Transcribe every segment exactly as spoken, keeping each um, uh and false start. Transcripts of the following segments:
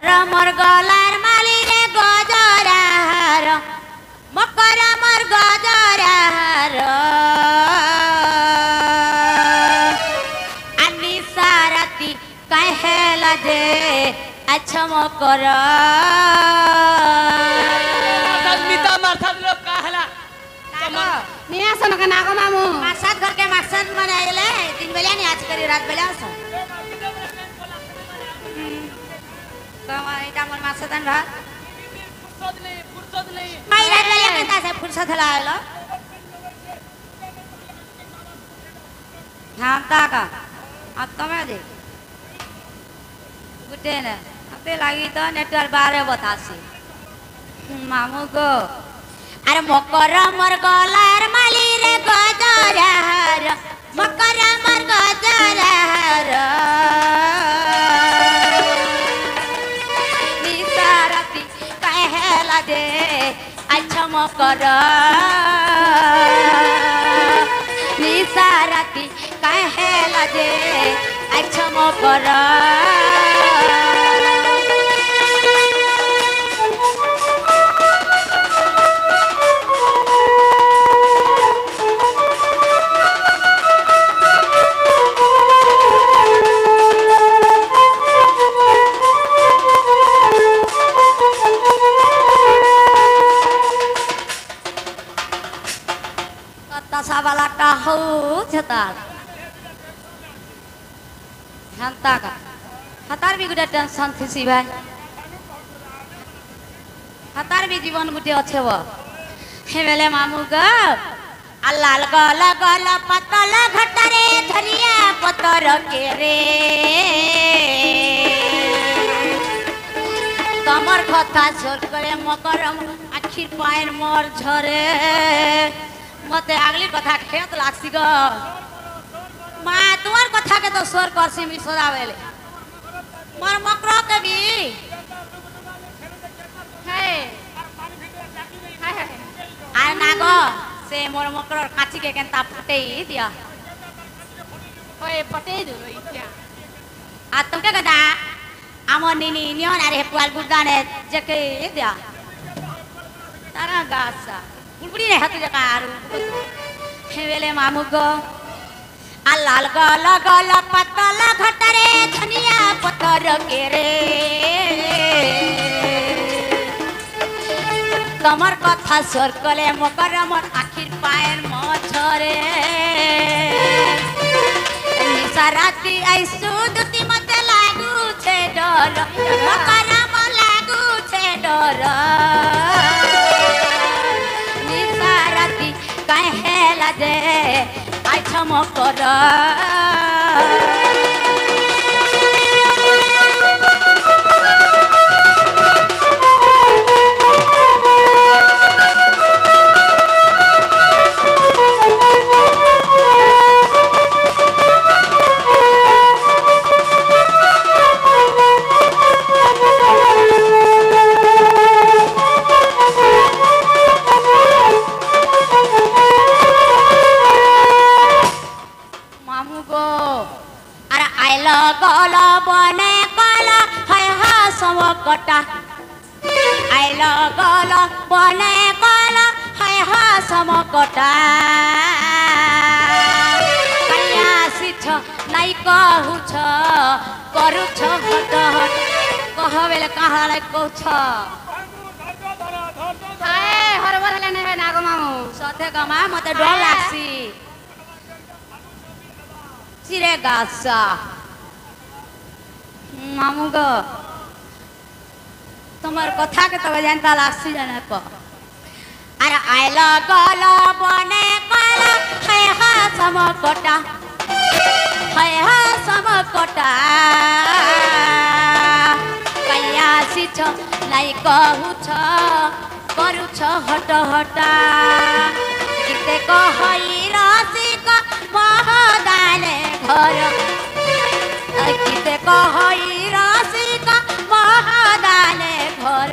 मोर गलार माली रे गजरार मकर मोर गजरार आनी साराती कहेला जे अच्छा मकर मिता मारसाद लोग काहला निया सन का नागो मामू मारसाद घर के मकसद बनाइले दिन बेला नहीं आज करी रात बेला सो कमा इटा मोर मकसद न रहा फुर्सत नहीं फुर्सत नहीं आई रात बेला केता से फुर्सत लायलो हां ताका अब तमे दे गुटे ने अबे लागी तो नेटवर बारे बतासी मामू को अरे मकर मोर गलार माली रे गजरार मकर मोर गजरार निसारती कहेला दे अच्छा मकर निसारती कहेला दे अच्छा मकर वाला का हो छता हंता का हतार भी गुटे टेंशन थी भाई हतार भी जीवन गुटे अच्छे वो हे बेले मामू ग अल्लाल गल गल पतल घटरे धरिया पतर के रे तमर कथा झोर करे मकर आखिर पायर मोर झरे मते अगली कथा खेत लागसी ग मां तुमार कथा के तो स्वर करसी मी सोदावेले मोर मकरो के भी है है आ नागो से मोर मकरो काची के केनता फटे दिया ओए पटे दो इत्या आ तुम के गदा आमो निनी नियन अरे पुआल गुदाने जके दिया तारा गासा बुलबुली ने हाथ जका आरु हेवेले मामू गो अल्लाल गल गल पतल घटरे धनिया पतर के रे तमर कथा स्वर कले मकर मोर आखिर पायर मछरे निशा राती आइसु दुती मते लागू छे डर मकर म लागू छे डर कहेला दे अच्छा मकर गल बने गल है हासम कटा आइल गल बने गल है हासम कटा कन्या सिछ नाई कहूछ करूछ हट हट कहबेले कहाँ लाई कहूछ हाय हरबर लेने है नागो मामू सथे गमा मते डर लागसी सिरे गासा मामू गो तुम्हार कथा के तब जानता लागसी जाने को अरे आइल गल बने गल है हासम कटा है हासम कटा कन्या सिछ नाई कहूछ करूछ हट हटा किते कहई रसिक महदाने घर किते कहई रसिक महदाने घर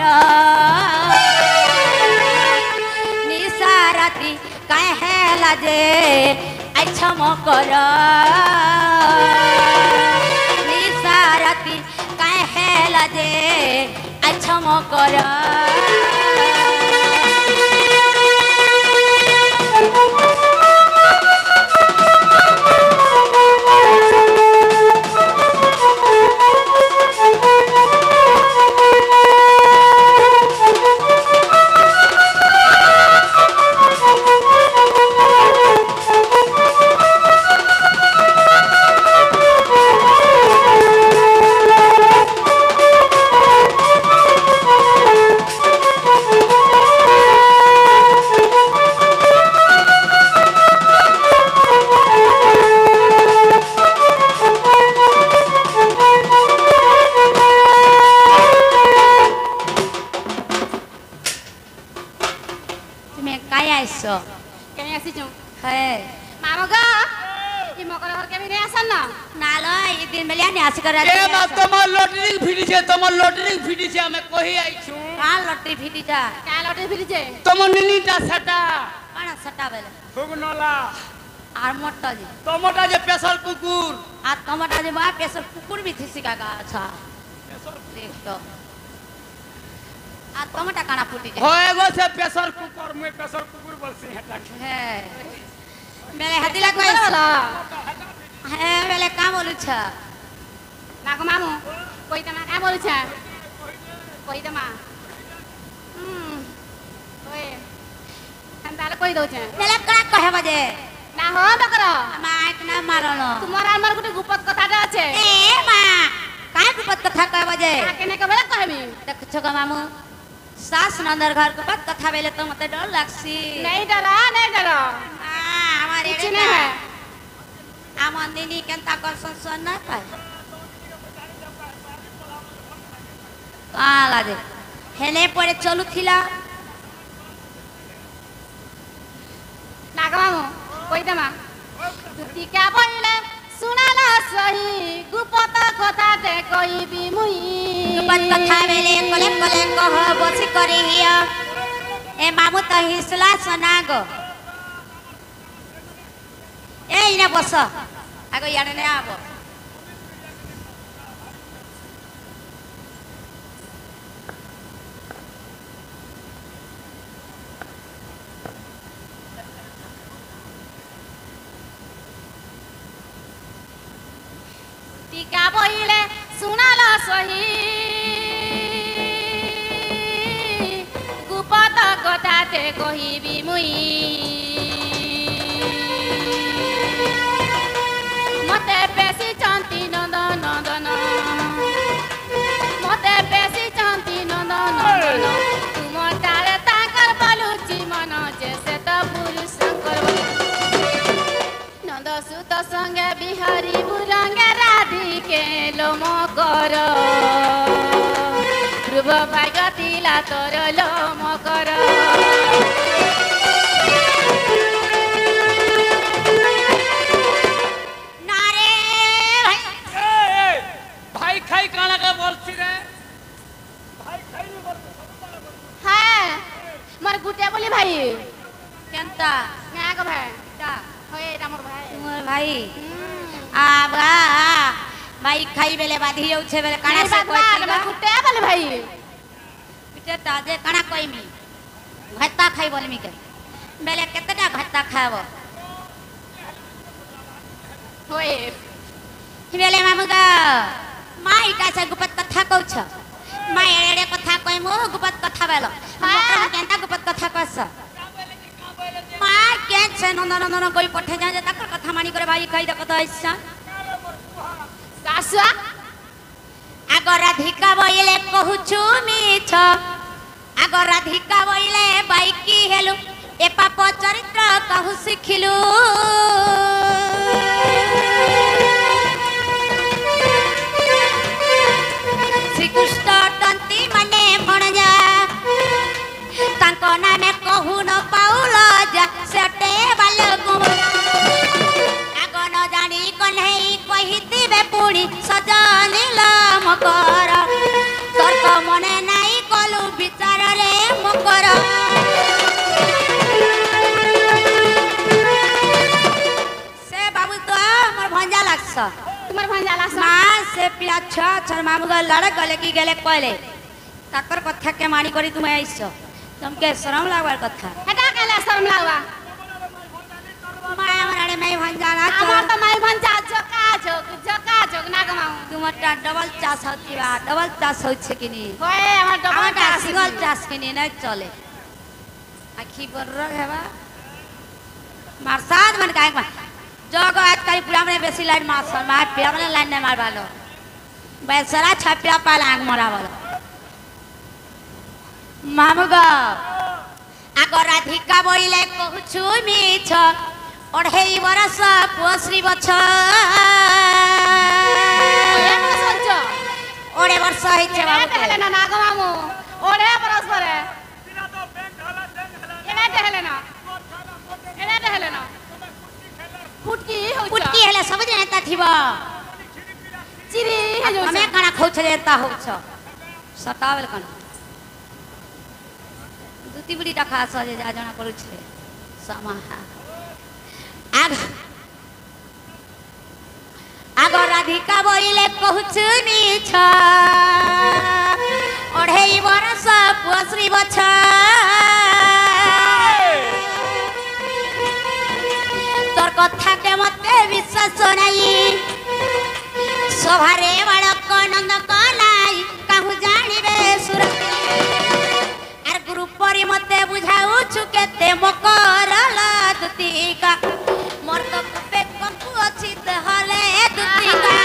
निशा राती कहेला जे अच्छा मकर निशा राती कहेला जे अच्छा मकर आइसो Kaya si Jung. हे Mama ga. Di mau kalau harga ini asan na. नालो ई दिन में लिया आस कर ए मा तमर लॉटरी फिटी छे तमर लॉटरी फिटी छे हमें कहि आई छु कान लटरी फिटी जा Kaya lotri beli je. तमर निनी ता सटा कान सटा बेले फुगनला आर मोटा जी टमाटा जे पेशल कुकुर आ टमाटा जे बा पेसर कुकुर भी थी सिका का अच्छा देख तो आ टमाटा काना फुटी जा होएगो से पेशल कुकुर में पेशल कुकुर बोलसी हटा हे मेरे हदिला कोई Wala. हे मेरे का बोलु छ Nago mamu. Koi tama kaya bolu cha. Koi tama. Hmm. Koi. Antara koi do cha. मेरे का कहे बजे Na ho bakro. माइक ना मारलो Tumar amar gute gupat kotha ta ache. ए मा काय गुपत कथा कहे बजे Kene ke bela kahmi. देख छ ग मामू सास नंदर घर के बात कथा बेले तो मते डर लागसी Nahi dara, nahi dara. आ हमारे कुछ नहीं है. आ मंदिनी केंता कर संसन ना पाए काला दे हेले पड़े चलू थिला Nago mamu. Koi tama. Tuti ka boile. Sunala sahi. Gupat kotha te koi bi mui. गुपत कथा बेले कोले कोले कह बसी करी हिया ए मामू तो हिसला सनागो ए इना बस आगो याने ने आबो Tika boile. Sunala sahi. Gupat kotha te koi bi mui. Mate pesi chanti nanda nandana. Mate pesi chanti nanda nandana. Tumar tare takar baluchi mana jese ta puri shankar Nanda sutta sange bihari burange radhike lomo karo. Ruba baigatila toro lomo karo. नारे भाई ए ए भाई खाई काना का बोलसी रे भाई खाई नहीं बोल Hai, mar gute boli bhai. केंता Nga ko bhai. ता Hoye damor bhai. तुमर भाई Hmm. आबा भाई खाई बेले बाधी उछे बेले काना Kana से sa कोई kwa mar gute boli bhai. पिटे ताजे काना कोई मी भत्ता खाई बोल मी के बेले केतटा भत्ता खाबो Hoye. बेले मामुगा माई का से गुपत कथा कहू छ माई एड़े कथा कोई मो गुपत कथा बेलो हां केंता गुपत कथा कहस मां के से नंदन नंदन कोई पठे जा तकर कथा मानी करे भाई खाई दक तो ऐसा Kaswa. आगर राधिका बइले कहूछु मिछ आगर राधिका बइले बाइकी हेलु ए पाप चरित्र कहू सिखिलु श्रीकृष्ण तंती मने भणजा तांको नामे कहू न पाउल जा सेटे बालगु आगो न जानी कन्हई कहितिबे पुणी सजानिल मकर तर्क मने नाई कलु विचार रे मकर से बाबू तो मोर भंजा लागछ Tumar bhanjala sa. मां से से पिला छा छर मामू का लड़ गले की गेले कहले ताकर कथा के मानी करी तुम आइस तुमके शरम लागवार कथा हेटा केला शर्म लागवा माय हमराडे मैं भंजाना আমার তো মাই ভাঞ্জা জকা জক জকা জক না গমাও তোমারটা ডবল চাষ হচ্ছে বা ডবল চাষ হচ্ছে কি নি হয় আমার ডবল আমারটা সিঙ্গল চাষ কি নি না চলে আখি বড় হেবা মারসাদ মান কাই जग आजकल पूरा में बेसी लाइन मार मार पिया में लाइन नहीं मार वालो बेसरा छापिया पाल आंग मरा वालो मामुगा आगर राधिका बोइले कहछु मिछ ओढ़ेई बरस पोश्री बछ ओढ़े वर्ष हिचे बाबू हेले ना ना गमामु ओढ़े बरस परे एना हेले ना एना हेले ना फुटकी हो पुटकी हेले सब दिन एता थिबा चिरी हे जो हमें खाना खोछ देता हो छ सतावेल कन दुती बुड़ी टा खास जे जा जना करू छे समा आग आग राधिका बोइले कहछ मिछ ओढ़ेई बरस पोश्री बछ तोर कथा के मते विश्वास नाही सभारे बालक नंद कलाई काहू जानिबे सुरती आर गुरु परि मते बुझाउ छु केते मकरल दुतिका मोर तो पे कंपु अछि त हले दुतिका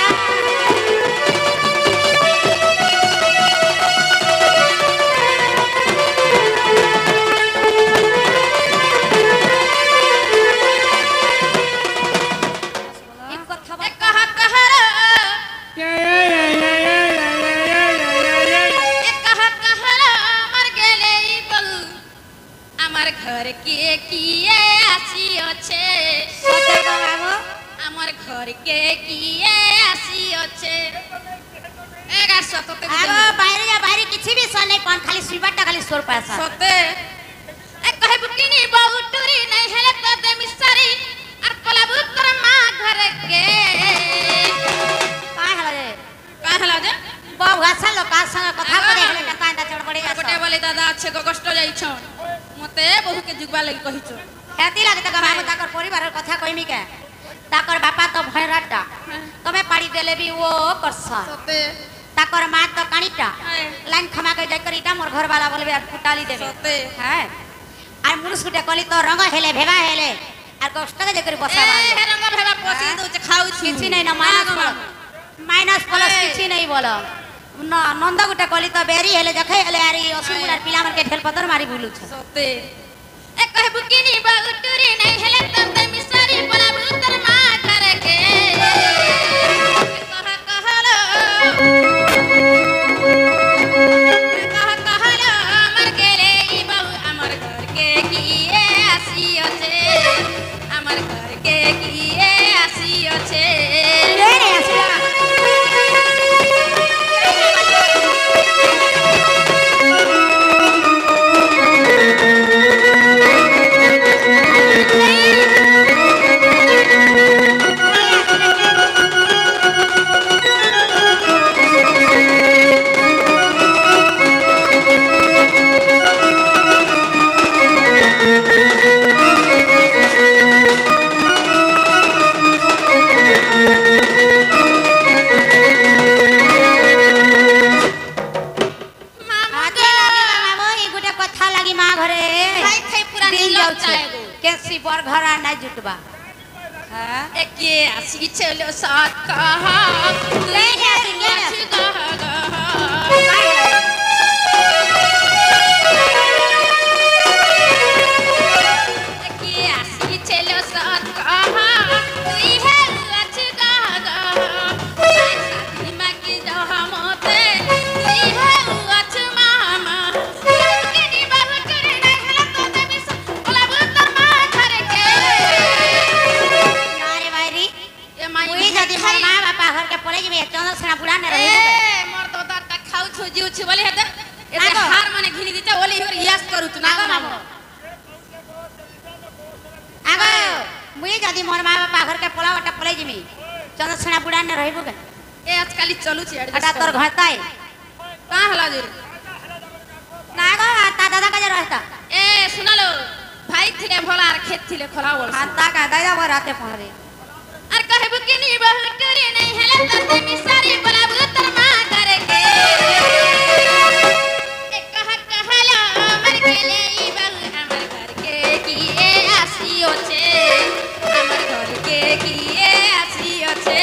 घर के किए आसी अच्छे আমার ঘর কে কিয়ে আসি আছে এগা সততে আগো বাইরে যা বাইরে কিছু भी सुन नहीं पान खाली सुइबाटा खाली सोर पैसा সতে এ কহে বুকিনি বহুটুরি নাই হেলে তো দে মিসারি আর কলাবু তোর মা ঘর কে काय हला रे का हला जे बहु भाषा लोक संग कथा करे हेले ता ता चढ़ पड़ी जा गोटे बोले दादा अच्छे को कष्ट जाइछ मते बहु के जुगवा लगी कहिछ हेती लागे त गमामु ताकर परिवार कथा कहिमी के ताकर बापा तो भैराटा तमे पाड़ी देले भी वो करसा सते ताकर मां तो कानीटा लाइन खमा के जाकर इटा मोर घर वाला बोलबे আর ফুটালি দেবে সতে হ্যাঁ আর মুরুস গুটে কলি তো রঙ হেলে ভেবা হেলে আর কষ্ট কে যাকরি বসা এ হে রঙ ভেবা পসি দউছ খাউ কিছু নাই না মাইনাস প্লাস মাইনাস প্লাস কিছু নাই বলো না নন্দ গুটে কলি তো বেরি হেলে দেখে হেলে আরি অসুগুড়ার পিলা মান কে ঢেল পতর মারি বুলুছ সতে এ কহে বুকিনি বহুটুরি নাই হেলে তো দে মিসারি কলাবু তোর মা ঘর কে কহ কহলো কহ কহলো আমার গেলে ই বহু আমার ঘর কে কিয়ে আসি আছে আমার ঘর কে কিয়ে আসি আছে রে রে আসলা पर घरा ना जुटबा हां एके आसी चलो साथ कहा ले ले ले एके आसी चलो साथ कहा तुई है अच्छ कहा साथी मां की रहमते तुई है अच्छ मामा केनी बाबू करे ना हला तो देबी कोलाबू तर मां घर के अरे भाई ए माई मुई जदी मोर मां बापा घर के पले जेबे चंद्रसेना बुढ़ा ने रही ए मोर तो दाता खाउ छु जीव छु बोले हेते एते हार माने घिनी दिता ओली हिर यास करू तू ना मामो आगो मुई जदी मोर मां बापा घर के पला वटा पले जेबी चंद्रसेना बुढ़ा ने रहिबो के ए आजकल चलू छी हटा तोर घरताई का हला जे ना गो ता दादा का जे रहता ए सुनालो भाई थिले भोला आर खेत थिले खोला बोल हाता का दादा भराते पहरे अर कहबु कि नी बहु करे नहीं हला तते मिसारी बोलाबु तर मा करे के ए कह कहला मर के ले ई बहु हमर घर के किए आसियो छे हमर घर के किए आसियो छे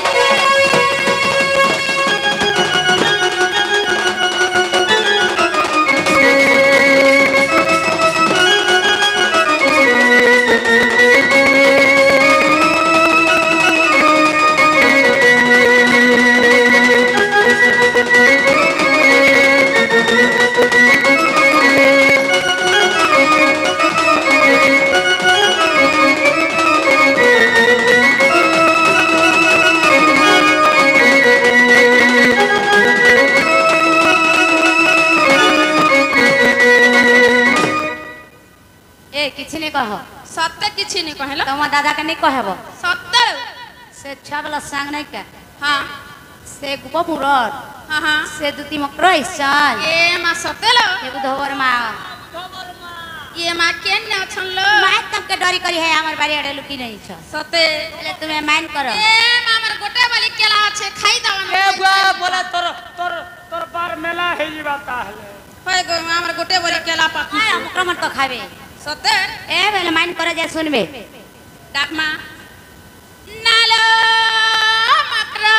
किछि नहीं कह सत्य किछि नहीं कहला तुम दादा के नहीं कहब सत्य से छबला संग नहीं के हां से गुपपुरर हां हां से दुती मक्रइसन ए मा सत्य लो एगो धोवर मा ये मा केन न छनलो माय तक के डरी करी है हमर बारी अड़े लुकी नहीं छ सत्य ले तुम्हें माइन करो ए मा हमर गोटे वाली केला छे खाई दवन ए बुआ बोला तोर तोर तोर बार मेला है जी बात हले होय गो हमर गोटे वाली केला पाकी हां मुक्रमन तो खाबे सत्य ए बेले माइन करे जे सुनबे डाक मा नालो मकरा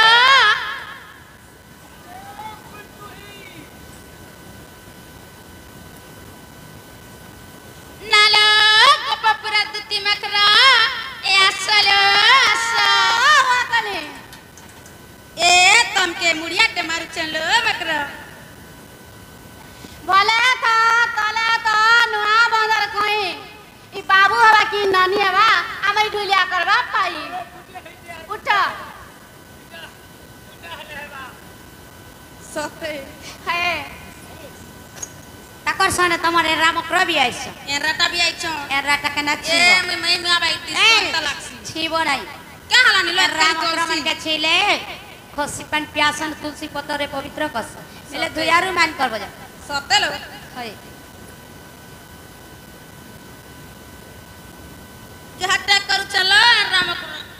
नालो गोपपुरा दुती मकरा ए असलो असा वाकले ए तमके मुड़िया ते मारू चलो मकरा बोले का तले का नुआ बंदर कोई ई बाबू हवा की नानी हवा हमई ढुलिया करबा पाई उठ सत्य है तकर सने तमरे रामक्र भी आइछ ए रटा भी आई छ ए राटा के ना ए छी मैं मैं में आबाई ती सत्ता लागसी छीबो नहीं क्या हला नी लो रामक्र मन के छीले खोसी पन प्यासन तुलसी पतरे पवित्र कस मिले दुयारु मान करबो जा सत्य लो है के हटा करू चलो राम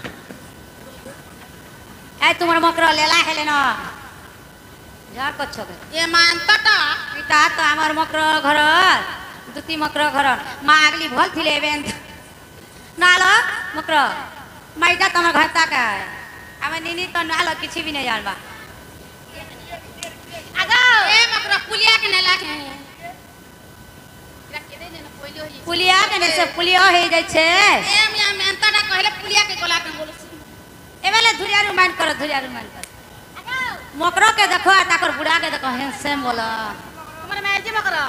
ए तुमर मकर लेला हेले न जा कछो ये मानतटा इता तो हमर मकर घर दुती मकर घर मा अगली भल थिले बेन नालो मकर माइटा तमर घर ता का हम निनी तो नालो किछि भी नहीं जानबा आगा ए मकरा पुलिया के ने लागे पुलिया के ने से पुलिया हे जाय छे ए मिया मेनतटा कहले पुलिया के गोला के बोलस ए वाले धुरियारु मान करो धुरियारु मान करो मकरो के देखो ताकर बुढ़ा के देखो हे सेम बोला हमर मैजी मकरा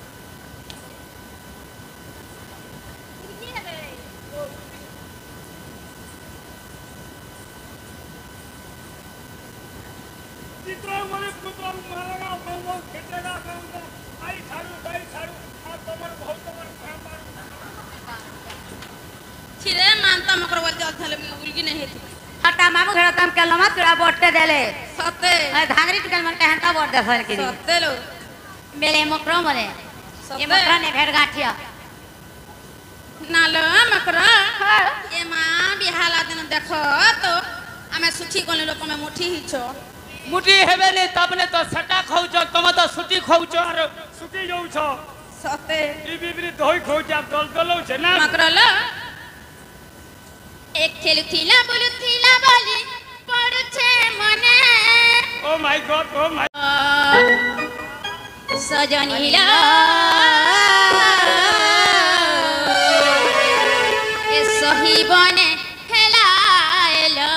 चित्र मने पुत्र मारा बहु खेतेगा कहूंगा आई छाड़ू आई छाड़ू आ तमर बहुत तमर काम छिरे मानता मकरा बोल जल थले में उलगी नहीं हेती हटा मामू घर तम के लमा तुरा बोटे देले सत्य आ धांगरी टकल मन के हंता बोट दे फल के सत्य लो मेले मकरो मने ये मकरा ने भेड़ गाठिया नालो मकरा ये मां बिहाला दिन देखो तो हमें सुठी कोने लोक में मुठी ही छो मुठी हेबे ने तबने तो सटा खाउछ तम तो सुटी खाउछ और सुटी जाउछ सत्य ई बिबरी दही खाउछ अब दल दलौ छ ना मकरा लो एक खेल थीला बोलु थीला बोली पड़ छे मने oh my God oh my सजनीला ए सही बने खेलाएला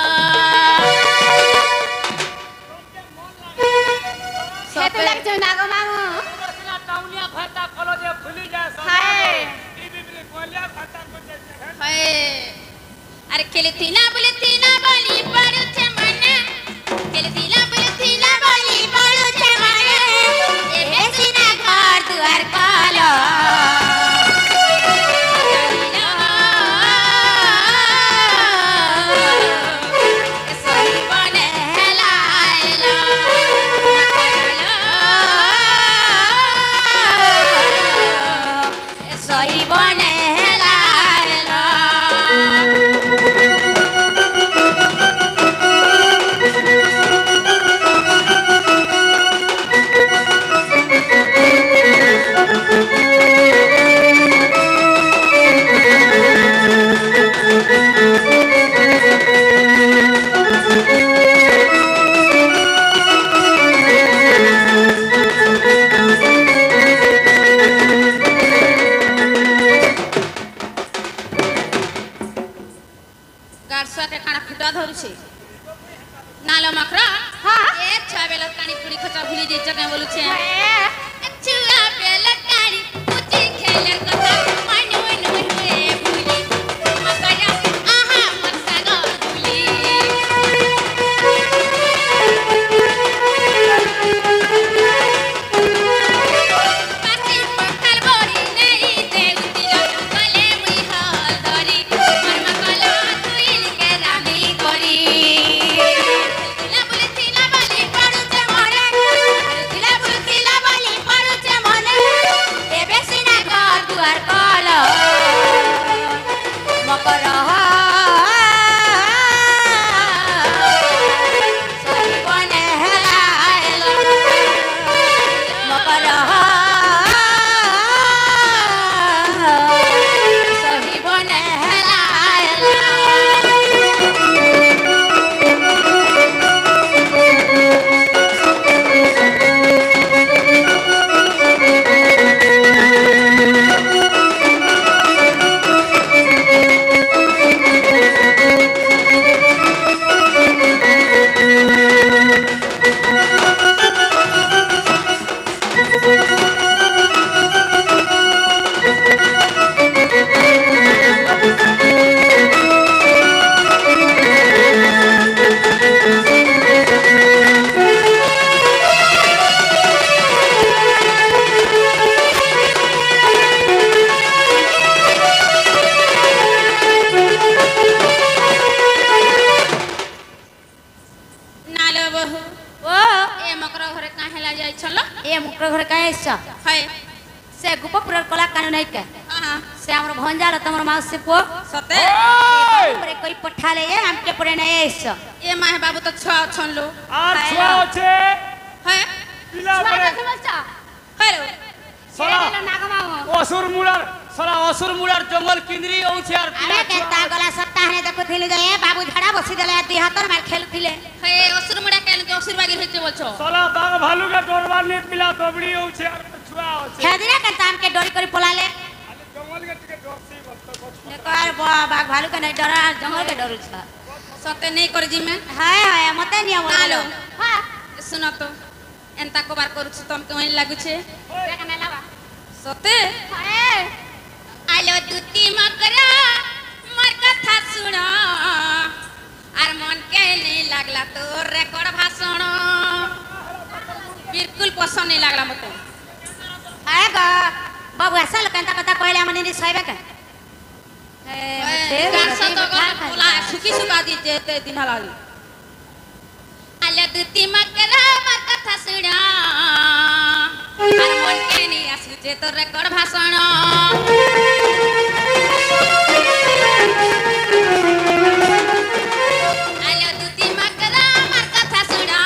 खेत लग जो नागो मामू टाउनिया खाता कॉलेज खुली जाए सब हाय ई बिबरी कोलिया खाता को जे हाय अरे खेल थीला बोले थीला बोली पड़ छे मने खेल थीला बोले थीला बोली पड़ छे मने ए बेसिना घर दुआर काला सही बने छुआ बेल काड़ी पूछी खेल कथा मनु नु हुए भूली मकर आहा मत गुली पाती पखाल बोरी नहीं देउतिला गले मुई हाल धरी मरमा कला तुइल के रानी करी तिला बोले तिला बाली पड़ुचे मोरे तिला बोले तिला बाली पड़ुचे मोरे एबे सिना घर दुआर कल मकर सही बने हेलायल मकर सही बने हेलायल नालो बहु ओ ए मकर घरे काहेला जाई छल ए मुकर घर काहे छ है से गुपपुर कला कानून नहीं के हां से हमर भंजाल तमर माउसी पो सते परे कोई पठाले ए हमके परे नहीं छ ए माहे बाबू तो छुआ छन लो আর ছোয়া আছে है পিলা বলে हेलो সলা অসুর মুড়ার সলা অসুর মুড়ার জঙ্গল কিন্দ্রি হচ্ছে আর अरे केता गला सत्ता है देखो थिले जे बाबू झाड़ा बसी देले दी हाथर मार खेलुथिले हे असुर मुडा केन के असुर बागी हेचे बोलछो সলা বাঘ ভালুকে ডরবার নে পিলা দবড়ি হচ্ছে আর ছোয়া আছে खेदिरा के ताम के डोरी करी पोलाले আরে জঙ্গল কে টিকে ডরছি বলতো देखो यार बाघ भालू के नहीं डरा जंगल के डरू छ सते नहीं कर जी में हाय हाय मते नियम हेलो बोलो हां सुनो तो एंता को बार करू तुम के वही लागु छे देखा ना लावा सते हाय आलो दुती मकरा मर कथा सुनो आर मन के नहीं लागला तो रेकॉर्ड भाषण बिल्कुल पसंद नहीं लागला मते हाय गा बाबू ऐसा लकंता कथा कहले हमनी नि सहिबे के गाछ तो बोला सुखी सुखा दी जेते दिन हलाली आलो दुती मकरा मर कथा सुनो आर मन के नहीं आसु जे तो रेकॉर्ड भाषण आलो दुती मकरा मर कथा सुनो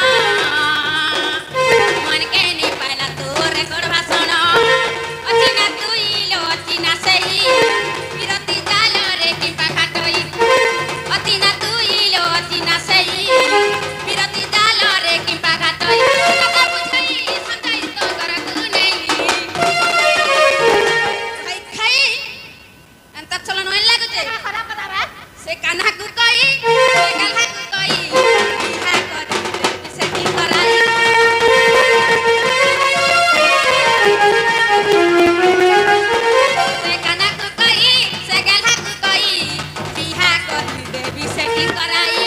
मन के नहीं पाइला तो रेकॉर्ड भाषण अचिना तुइलो अचिना सही विरति जाल रे कि पाखाटई अचिना तुइलो अचिना सही विरति जाल रे कि पाखाटई कथा बुझई समझई तो करगु नहीं खाई खाई अंत चलन होय लागुचे खराब बता रे से कान्हा को कई से कान्हा को कई बिहा कर से की कराई से कान्हा को कई से कान्हा को कई बिहा कर देवी से की कराई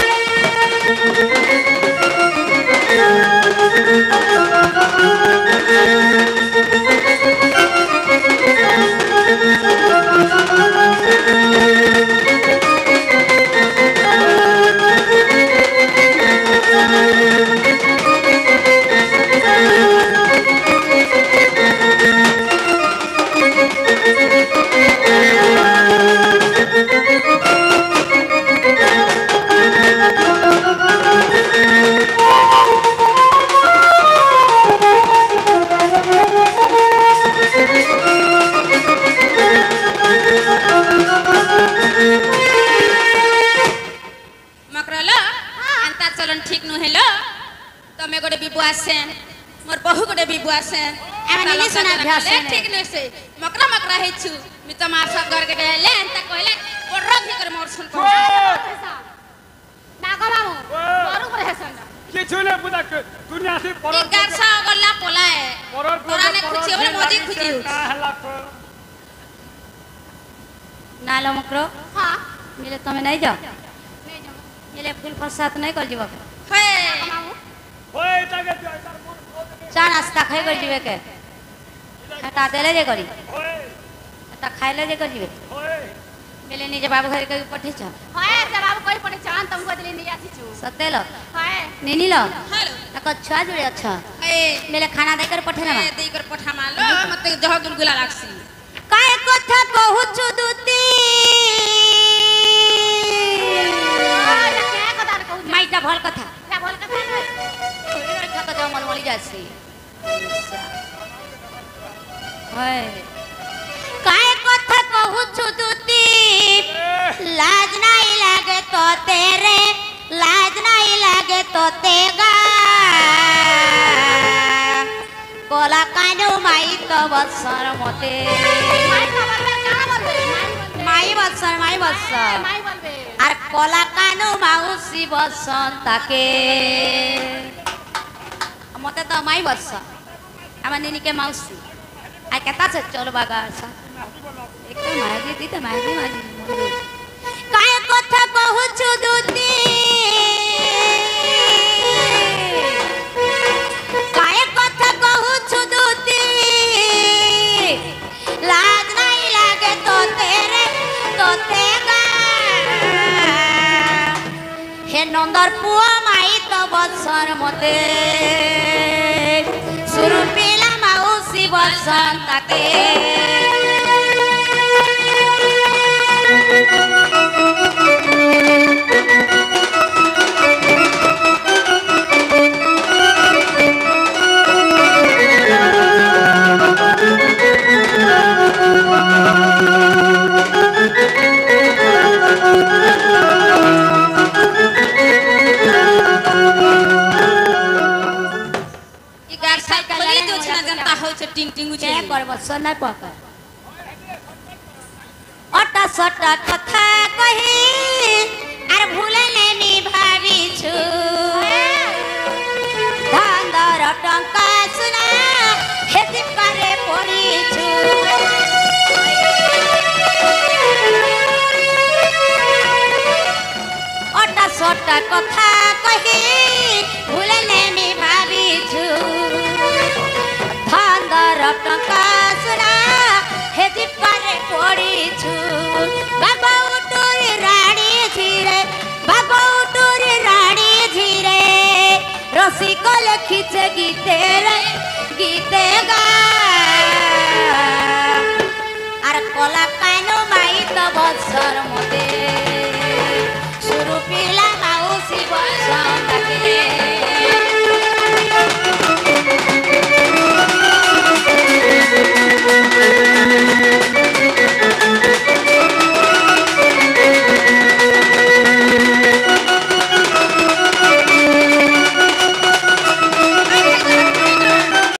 मकरला अंता चलन ठीक न हेलो तमे गोटे बिबु आसेन मोर बहु गोटे बिबु आसेन आमे निली सुना भ्यासेन ठीक न से मकरा मकरा हेछु मि त मार सब घर के गेले अंता कहले ओर भी कर मोर सुन को नागा मामू मारू पर हेसन কিছু না বুদা দুনিয়া সে পর এই গাছা গল্লা পলায় পরর পরানে খুঁজি বলে মোদি খুঁজি কা হলা তো नालो मकरो हां मिले तमे नहीं जाओ नहीं जाओ मिले फूल प्रसाद नहीं कर जीवा हे ওই তাকে তার মন चा नाश्ता खाई कर जीवे के हटा देले जे करी ওই हटा खाइले जे कर जीवे ওই मिले निजे बाबू घर के पठे छ हाय जब आप कोई पड़े चांद तुमको दिले नहीं आसी छु सतेलो हाय निनी लो हेलो तक अच्छा जुड़े अच्छा हे मिले खाना देकर पठे ना ए देई कर पठा मालो मते जह गुलगुला लागसी काय कथा कहू छु दुती क्या कथा कहू माइटा भल कथा क्या बोल कथा थोड़ी रखा तो मन मली जासी हाय काय कथा कहू छु दुती लाज नहीं लागे तो तेरे लाज नहीं लागे तो तेगा कोला कानो माई तो बसर मते माई खबर में का बोलबे माई बसर माई बसर माई बोलबे আর কলা কানু মাউসি বসন্তাকে মতে তো মাই বস আমার নিনিকে মাউসি আর কেতা আছে চলো বাগা আছে একটু মাগি দিতে মাগি মাগি কায় কথা কহুছু দুতি কায় কথা কহুছু দুতি লাজ নাই লাগে তো তেরে তো তেগা হে নন্দর পুয়া মাই তো বৎসর মতে সুরু পিলা মাউসি বসন্তাকে टिंग टिंग उछे क्या करब सना पका अटा सटा कथा कही आर भूले नेनी भावी छु धांदर टंका सुना हेति करे पड़ी छु अटा सटा कथा कही भूले नेनी भावी छु धांदर टंका सुना हेति पारे पड़ी छु बाबा उटुरी रानी झिरे बाबा उटुरी रानी झिरे रसी को लिखिছে गीते रे गीते गा আর কলা কানো মাই তো বৎসর